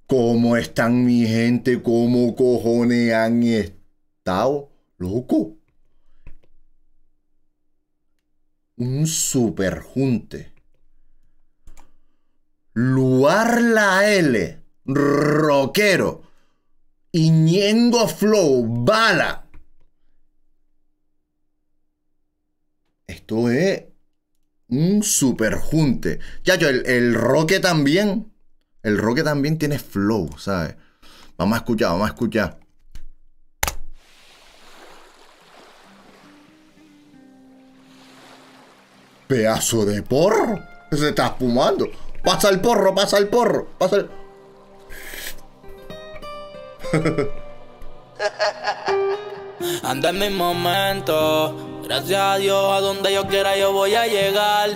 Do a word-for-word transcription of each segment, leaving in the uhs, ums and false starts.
¿Cómo están mi gente? ¿Cómo cojones han estado? Loco. Un super junte. Luar la L. Rockero. Y Ñengo Flow. Bala. Esto es un super junte. Ya yo, el, el Roque también. El Roque también tiene flow, ¿sabes? Vamos a escuchar, vamos a escuchar. Pedazo de porro. Se está espumando. Pasa el porro, pasa el porro. Pasa el... Ando en mi momento. Gracias a Dios, a donde yo quiera yo voy a llegar.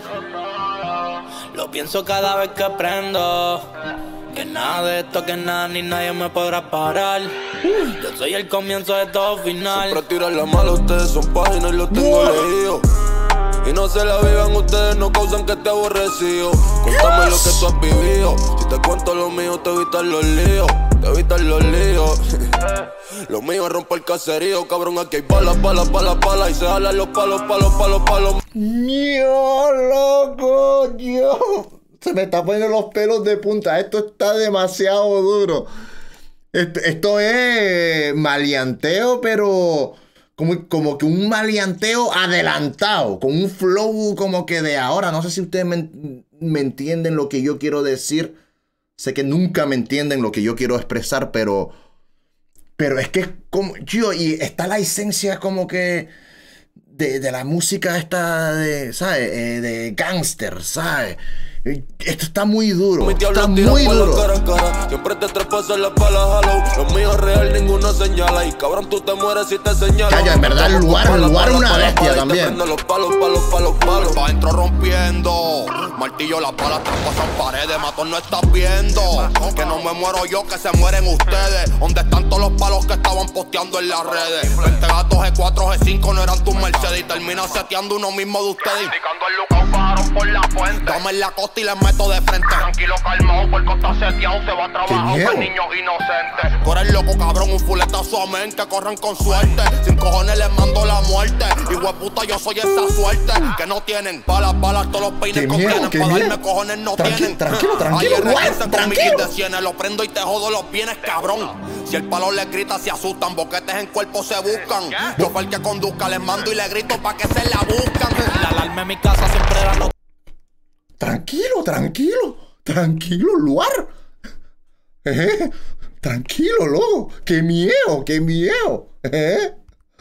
Lo pienso cada vez que prendo. Que nada de esto, que nada ni nadie me podrá parar. Yo soy el comienzo de todo final. Siempre tiran la mala, ustedes son páginas y los tengo leídos. Y no se la vivan, ustedes no causan que esté aborrecido. Cuéntame lo que tú has vivido. Si te cuento lo mío, te evitan los líos. Te evitan los líos. Lo mío es romper el caserío, cabrón. Aquí hay balas, balas, balas, balas. Y se jalan los palos, palos, palos, palos. Yo, loco, yo. Se me está poniendo los pelos de punta. Esto está demasiado duro. Esto, esto es maleanteo, pero... Como, como que un maleanteo adelantado, con un flow como que de ahora. No sé si ustedes me, me entienden lo que yo quiero decir. Sé que nunca me entienden lo que yo quiero expresar, pero... Pero es que como yo, y está la esencia como que... De, de la música esta de, ¿sabes? Eh, de gangster, ¿sabes? Esto está muy duro, está muy duro. Cara, cara. Siempre te traspasan las balas, hello. Lo mío es real, ninguno señala. Y cabrón, tú te mueres si te señalas. Calla, en verdad, el lugar, el lugar es una bestia también. Los palos, palos, palos, palos. Pa' dentro rompiendo. Martillo, las balas traspasan paredes. Matón, no estás viendo. Que no me muero yo, que se mueren ustedes. ¿Dónde están todos los palos que estaban posteando en las redes? veinte gatos G cuatro, G cinco no eran tus Mercedes. Y termina seteando uno mismo de ustedes. Indicando el lookout, pájaros por la fuente. Dame en la costa y les meto de frente. Tranquilo, calmado, porque está seteado. Se va a trabajar para niños inocentes. Tú eres loco, cabrón, un fuletazo amén. Que corran con suerte. Sin cojones les mando la muerte. Y hueputa, yo soy esa suerte. Que no tienen balas, balas, todos los peines contienen. Para darme cojones no Tranqui tienen. Tranquilo, tranquilo, tranquilo, tranquilo. De cienes, lo prendo y te jodo los bienes, cabrón. Si el palo les grita, se asustan. Boquetes en cuerpo se buscan. Yo fue el que conduzca, les mando y le grito pa' que se la buscan. La alarma en mi casa siempre da los... Tranquilo, tranquilo, tranquilo, lugar. ¿Eh? Tranquilo, loco. Qué miedo, qué miedo. ¿Eh?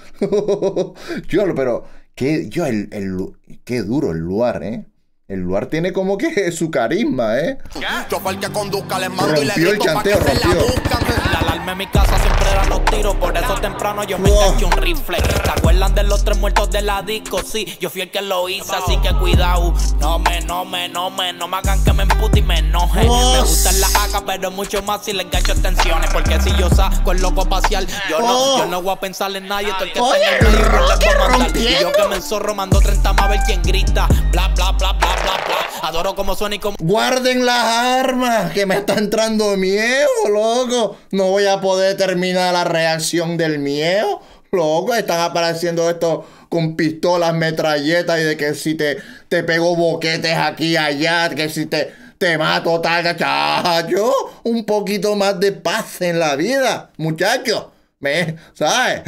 Yo, pero, qué, yo, el, el, qué duro el lugar, ¿eh? El lugar tiene como que su carisma, ¿eh? Yo fue el que conduzca, les mando y le Rompió el grito pa' que chanteo, se la rompió. buscan. La alarma en mi casa siempre da los tiros. Por eso temprano yo me Wow. enganché un rifle. ¿Se acuerdan de los tres muertos de la disco? Sí, yo fui el que lo hice, así que cuidado. No me, no me, no me, no me hagan que me empute y me enoje. Wow. Me gustan las A K, pero mucho más si le engancho tensiones. Porque si yo saco el loco espacial, yo no, Oh. yo no voy a pensar en nadie. Todo el que Oye, está en el medio Roque no le puedo mandar. rompiendo. Y yo que me enzorro mando treinta más a ver quién grita. Bla, bla, bla, bla, bla, bla. Adoro como suena y como... Guarden las armas, que me está entrando miedo, loco. No voy a poder terminar la reacción del miedo. Loco, están apareciendo estos con pistolas, metralletas y de que si te, te pego boquetes aquí y allá, que si te, te mato tal, cachacho. Un poquito más de paz en la vida, muchachos. ¿Me? ¿Sabes?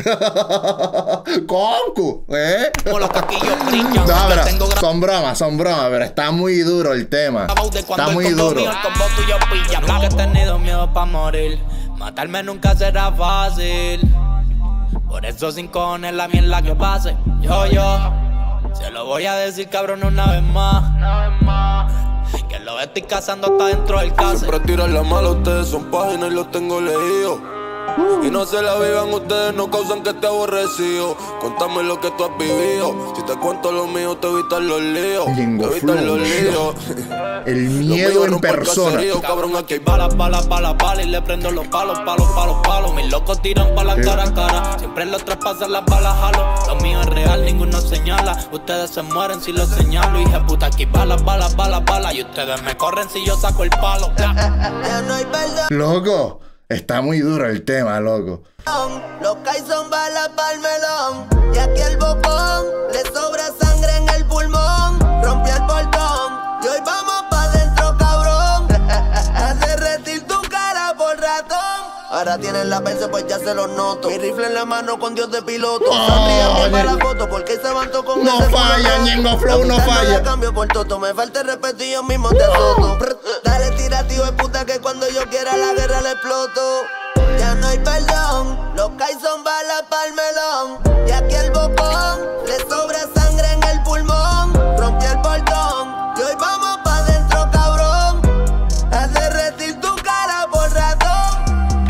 Concu, ¿eh? Como los casquillos brillan. No, pero Tengo gra- son bromas, son bromas, pero está muy duro el tema. de Está cuando muy el combo duro. mío, el combo tuyo pilla. Nunca he tenido miedo pa' morir. Matarme nunca será fácil. Por eso sin cojones la mierda que pase. Yo, yo se lo voy a decir, cabrón, una vez más. Que lo estoy cazando hasta dentro del case. Siempre tiran la mala, ustedes son páginas y los tengo leídos. Y no se la vivan ustedes, no causan que esté aborrecido. Cuéntame lo que tú has vivido. Si te cuento lo mío, te evitan los líos. Te evitan los líos. El miedo en persona. Caserío, cabrón, aquí hay Balas, balas, balas, balas y le prendo los palos, palos, palos, palos. Mis locos tiran pa' la cara a cara. Siempre los traspasan las balas, jalo. Lo mío es real, ninguno señala. Ustedes se mueren si lo señalo. Hija puta, aquí balas, balas, balas, balas. Y ustedes me corren si yo saco el palo. Ya no hay perdón. Loco, está muy duro el tema, loco. Los que hay son balas pa'l melón. Y aquí el bocón le sobra sangre en el pulmón. Rompió el portón y hoy vamos pa' dentro, cabrón. A derretir tu cara por ratón. Ahora tienen la perse, pues ya se los noto. Mi rifle en la mano con Dios de piloto. Oh, Sonrían para la foto porque se levantó con no ese falla, culo. Ñengo Flow, no La falla. la cambio por toto. Me falta el respeto y yo mismo te azoto. Dale tira, tío de puta, que cuando yo quiera la guerra le exploto. Ya no hay perdón, los que hay son balas pa'l melón. Y aquí el bocón le sobra sangre en el pulmón. Rompió el portón y hoy vamos pa' dentro, cabrón. A derretir tu cara por ratón.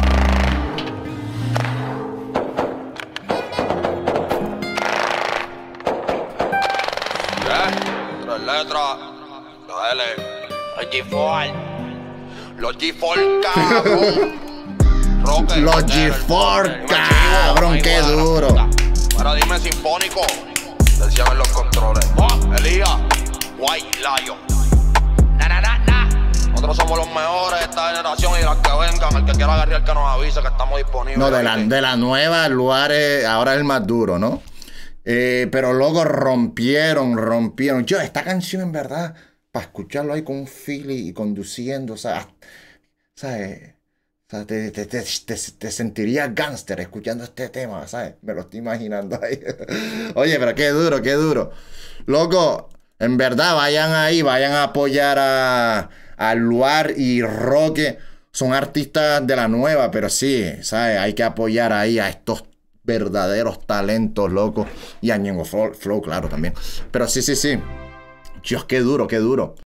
Yeah, tres letras, la L, Los G cuatro. los G cuatro, cabrón. Roque, Los Roque, G cuatro, Dime, cabrón, chivo, qué ahí cuadra. duro. Ahora dime sinfónico, decían en los controles. Oh, Elías, White Lion. Na, na, na, na. Nosotros somos los mejores de esta generación y las que vengan. El que quiera agarrar que nos avise que estamos disponibles. No, de la, de la nueva, Luares, ahora es el más duro, ¿no? Eh, pero luego rompieron, rompieron. Yo, esta canción en verdad, para escucharlo ahí con un feeling y conduciendo, o sea, ¿sabes? O sea, te, te, te, te, te sentirías gángster escuchando este tema, ¿sabes? Me lo estoy imaginando ahí. Oye, pero qué duro, qué duro. Loco, en verdad, vayan ahí, vayan a apoyar a, a Luar y Roque. Son artistas de la nueva, pero sí, ¿sabes? Hay que apoyar ahí a estos verdaderos talentos, loco. Y a Ñengo Flow, Flow, claro, también. Pero sí, sí, sí. Dios, qué duro, qué duro.